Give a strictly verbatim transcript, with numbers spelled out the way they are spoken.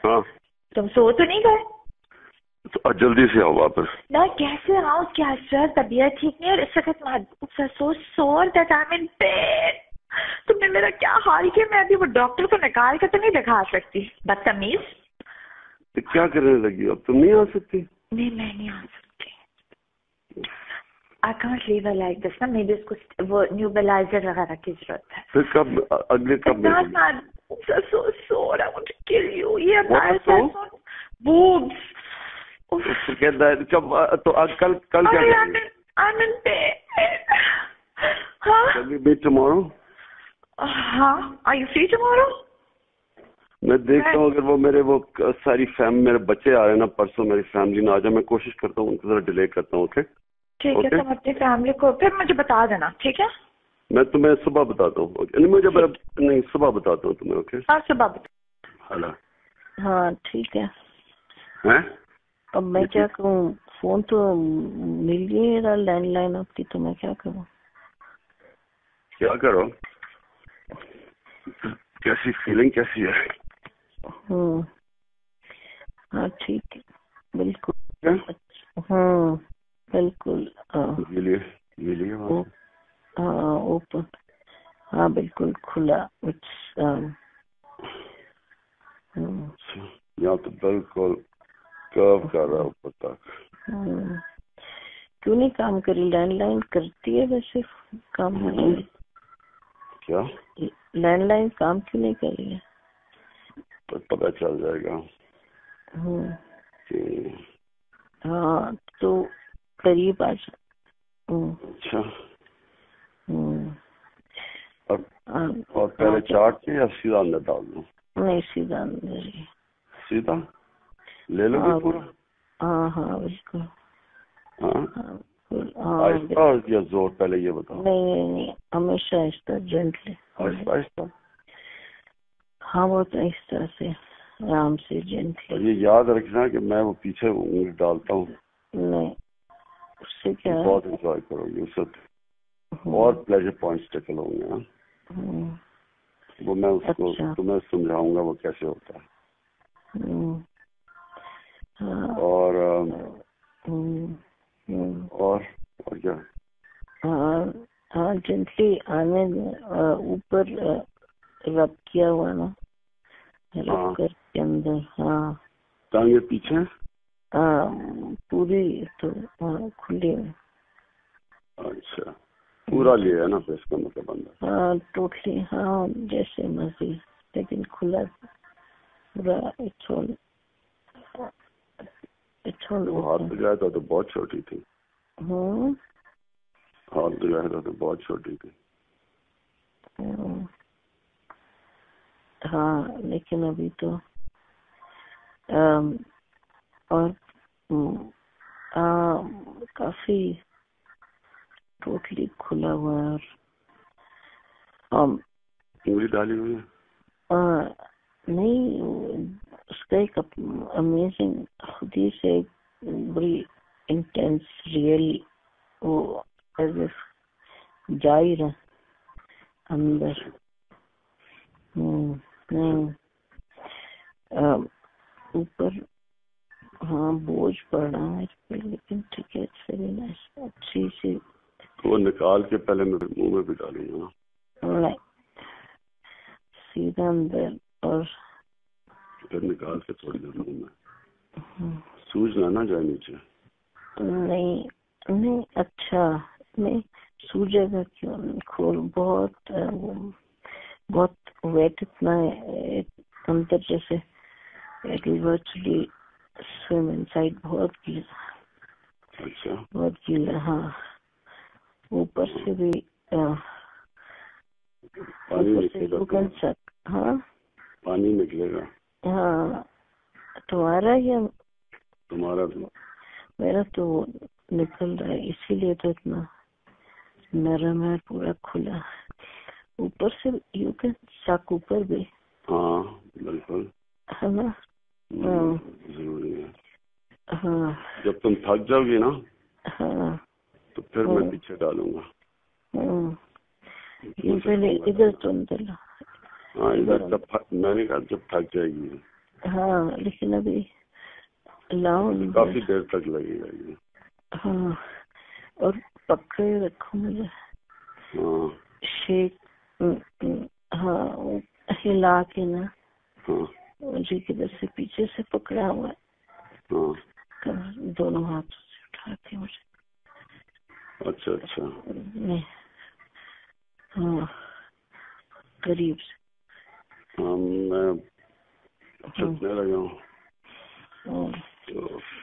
हाँ, तुम सो तो नहीं गए? तो जल्दी से आओ वापस ना। कैसे आओ? क्या सर, तबीयत ठीक नहीं है और इस वक्त so sore that I am in bed. तुमने मेरा क्या हाल किया? मैं अभी वो डॉक्टर को निकाल कर तो नहीं दिखा सकती। बदतमीज। तो क्या करने लगी? अब तुम नहीं आ सकती? नहीं, मैं नहीं आ सकती। I can't leave her like this ना। मे बी उसको वो न्यूबलाइजर वगैरह की जरूरत है। फिर कब? अगले कब? सो सो रहा मुझे किल यू। ये बूब्स कब? तो आज कल कल क्या करेंगे? I'm in bed. हाँ? Shall we meet tomorrow? हाँ, are you free tomorrow? मैं देखता हूँ, अगर वो मेरे वो सारी फैम मेरे बच्चे आ रहे हैं ना परसों, मेरी फैमिली ना आ जाए, मैं कोशिश करता हूँ उनको जरा डिले करता हूँ। ओके ठीक है, तुम अपनी फैमिली को फिर मुझे बता देना, ठीक है? मैं तुम्हें सुबह बताता हूँ। ओके, मुझे नहीं, सुबह बताता हूँ तुम्हें। ओके, हाँ सुबह बता। हेलो। हाँ ठीक है। हैं? अब मैं क्या करूँ? फोन तो मिल गई है लैंडलाइन आपकी, तो मैं क्या करूँ? क्या करो? कैसी फीलिंग कैसी है? हम्म, हाँ ठीक है, बिल्कुल। क्या? हाँ बिल्कुल। ये लिए ये लिए हाँ ओपन। हाँ बिल्कुल खुला। यहाँ तो बिल्कुल कर्व कर रहा ऊपर तक। क्यों नहीं काम करी? लैंडलाइन करती है वैसे काम? क्या लैंडलाइन काम क्यों नहीं कर रही है? तो पता चल जाएगा। हाँ तो करीब आ जाओ। अच्छा। और, आ, और पहले चाट के या सीधा अंदर डाल दूं? नहीं, सीधा अंदर ही। सीधा ले लोगे पूरा? हाँ हाँ बिल्कुल। हाँ हाँ आहिस्ता या जोर? पहले ये बताओ। नहीं नहीं नहीं, हमेशा आहिस्ता, जेंटली। आहिस्ता आहिस्ता? हाँ बहुत आहिस्ता से, आराम से, जेंटली। ये याद रखना कि मैं वो पीछे उंगली डालता हूँ। नहीं, उससे क्या है? बहुत एंजॉय करोगे उससे, और प्लेजर पॉइंट्स टिकल होंगे। वो मैं उसको अच्छा। तुम्हें समझाऊंगा वो कैसे होता है। हाँ। और हम्म, और और क्या? हाँ हाँ, जेंटली आने ऊपर रब किया हुआ ना, रब कर के अंदर। हाँ टांगे पीछे? हाँ पूरी तो हाँ खुली है। अच्छा, पूरा लिया है ना फिर इसका मतलब अंदर? हाँ टोटली। हाँ जैसे मर्जी, लेकिन खुला पूरा। इट्स हाथ लगाया था तो बहुत छोटी थी। हम्म, हाथ लगाया था तो बहुत छोटी थी। हाँ लेकिन अभी तो आम, और आ, काफी टोटली खुला हुआ है। और उंगली डाली हुई है? नहीं, उसका एक अमेजिंग खुद ही से बड़ी इंटेंस रियल वो जा ही रहा अंदर। हम्म नहीं ऊपर हाँ बोझ पड़ रहा है लेकिन ठीक है, अच्छी सी। वो निकाल के पहले मेरे मुंह में भी डालूंगा। नहीं, सीधा अंदर और फिर निकाल के थोड़ी देर मुंह में। सूजना ना जाए नीचे? नहीं नहीं, अच्छा नहीं सूझेगा क्यों? खोल बहुत बहुत वेट इतना अंदर जैसे it will virtually swim inside. बहुत गीला। अच्छा, बहुत गीला। हाँ ऊपर से भी पानी निकलेगा। हाँ पानी निकलेगा। हाँ तुम्हारा या तुम्हारा भी? मेरा तो निकल रहा है, इसीलिए तो इतना नरम है, पूरा खुला। ऊपर से यू कैन सक ऊपर भी। हाँ बिल्कुल है ना? जरूरी है। हाँ जब तुम थक जाओगी ना हाँ तो फिर मैं पीछे डालूंगा। ये पहले इधर तो अंदर। हाँ इधर जब मैंने कहा जब थक जाएगी। हाँ लेकिन अभी लाओ काफी देर तक लगेगा ये। हाँ और पकड़े रखो मुझे। हाँ शेक हाँ हिला के ना। हाँ मुझे किधर से पीछे से पकड़ा हुआ है। हाँ दोनों हाथों से उठा के मुझे। अच्छा अच्छा नहीं हाँ करीब से। हाँ मैं छुटने लगा हूँ। हाँ